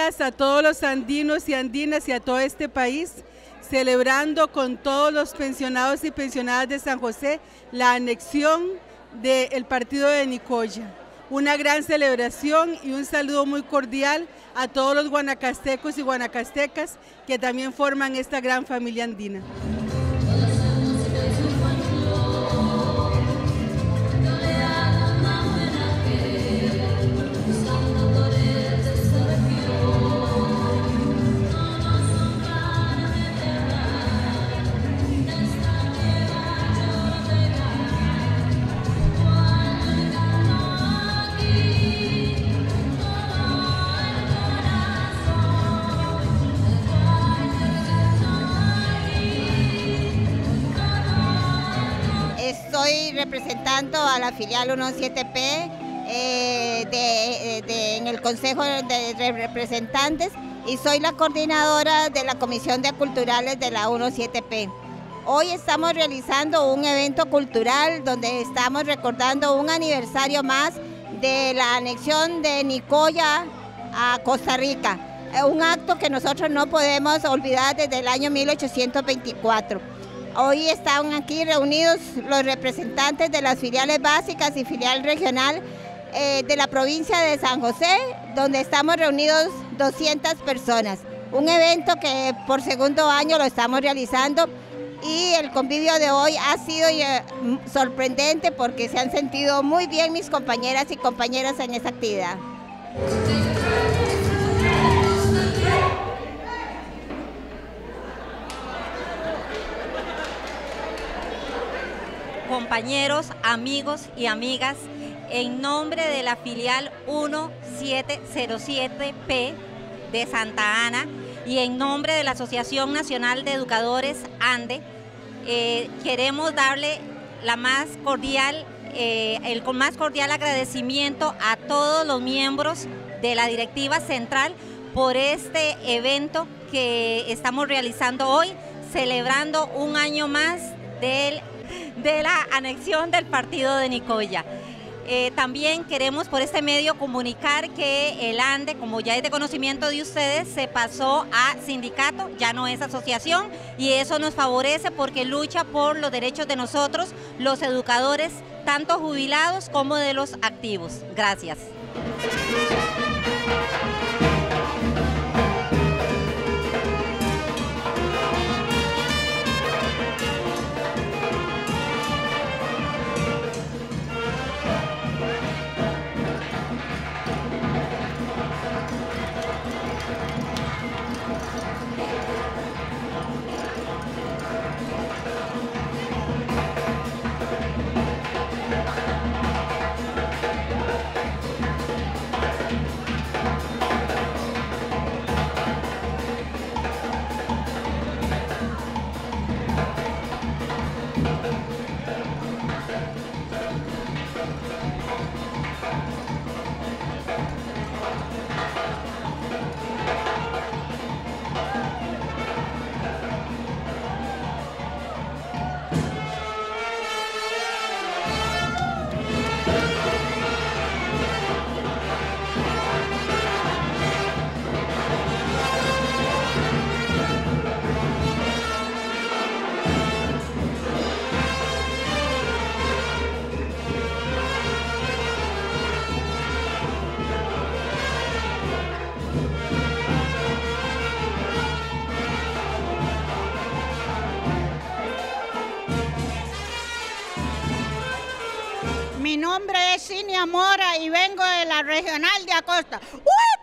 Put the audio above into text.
días a todos los andinos y andinas y a todo este país, celebrando con todos los pensionados y pensionadas de San José la anexión del partido de Nicoya. Una gran celebración y un saludo muy cordial a todos los guanacastecos y guanacastecas que también forman esta gran familia andina. Estoy representando a la filial 17P en el Consejo de Representantes y soy la coordinadora de la Comisión de Culturales de la 17P. Hoy estamos realizando un evento cultural donde estamos recordando un aniversario más de la anexión de Nicoya a Costa Rica, un acto que nosotros no podemos olvidar desde el año 1824. Hoy están aquí reunidos los representantes de las filiales básicas y filial regional de la provincia de San José, donde estamos reunidos 200 personas. Un evento que por segundo año lo estamos realizando y el convivio de hoy ha sido sorprendente porque se han sentido muy bien mis compañeras y compañeros en esta actividad. Compañeros, amigos y amigas, en nombre de la filial 1707P de Santa Ana y en nombre de la Asociación Nacional de Educadores ANDE, queremos darle el más cordial agradecimiento a todos los miembros de la directiva central por este evento que estamos realizando hoy, celebrando un año más de la anexión del partido de Nicoya. También queremos por este medio comunicar que el ANDE, como ya es de conocimiento de ustedes, se pasó a sindicato, ya no es asociación, y eso nos favorece porque lucha por los derechos de nosotros, los educadores, tanto jubilados como de los activos. Gracias. Mi nombre es Cinia Mora y vengo de la regional de Acosta. ¡Uy!